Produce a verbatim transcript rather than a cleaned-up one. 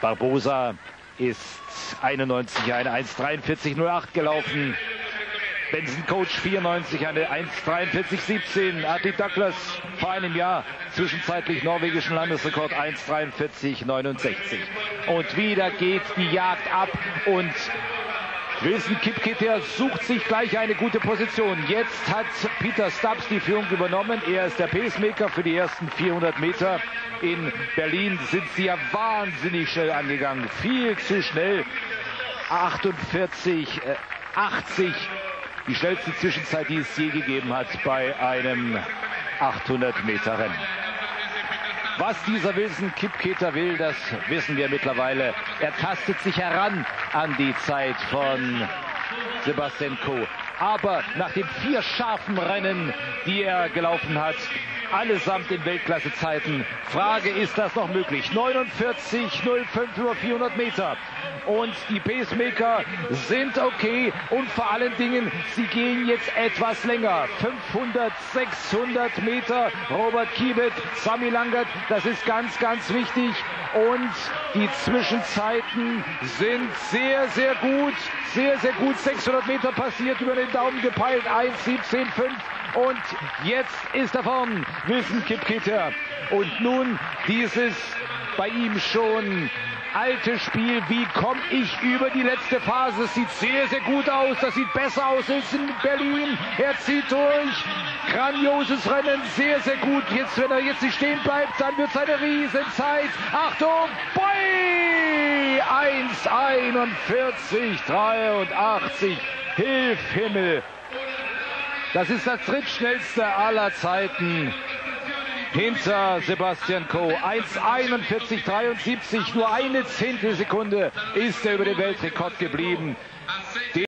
Barbosa ist einundneunzig eine eins dreiundvierzig null acht gelaufen. Benson Coach vierundneunzig eine eins dreiundvierzig siebzehn. Adi Douglas vor einem Jahr zwischenzeitlich norwegischen Landesrekord eins dreiundvierzig neunundsechzig. Und wieder geht die Jagd ab und Wilson Kipketer sucht sich gleich eine gute Position. Jetzt hat Peter Stubbs die Führung übernommen. Er ist der Pacemaker für die ersten vierhundert Meter. In Berlin sind sie ja wahnsinnig schnell angegangen. Viel zu schnell. achtundvierzig achtzig. Die schnellste Zwischenzeit, die es je gegeben hat bei einem achthundert Meter Rennen. Was dieser Wilson Kipketer will, das wissen wir mittlerweile. Er tastet sich heran an die Zeit von Sebastian Coe. Aber nach den vier scharfen Rennen, die er gelaufen hat, allesamt in Weltklasse-Zeiten, Frage, ist das noch möglich? neunundvierzig null fünf über vierhundert Meter. Und die Pacemaker sind okay und vor allen Dingen, sie gehen jetzt etwas länger. fünfhundert, sechshundert Meter. Robert Kibet, Sami Langert, das ist ganz, ganz wichtig. Und die Zwischenzeiten sind sehr, sehr gut. Sehr, sehr gut. sechshundert Meter passiert, über den Daumen gepeilt. eins siebzehn fünf. Und jetzt ist er vorn, Wilson Kipketer. Und nun dieses bei ihm schon alte Spiel, wie komme ich über die letzte Phase? Es sieht sehr, sehr gut aus. Das sieht besser aus als in Berlin. Er zieht durch. Grandioses Rennen, sehr, sehr gut. Jetzt, wenn er jetzt nicht stehen bleibt, dann wird es eine Riesenzeit. Achtung, Boi! eins einundvierzig dreiundachtzig. Hilf Himmel. Das ist das drittschnellste aller Zeiten. Hinter Sebastian Coe. eins einundvierzig dreiundsiebzig, nur eine Zehntelsekunde ist er über den Weltrekord geblieben.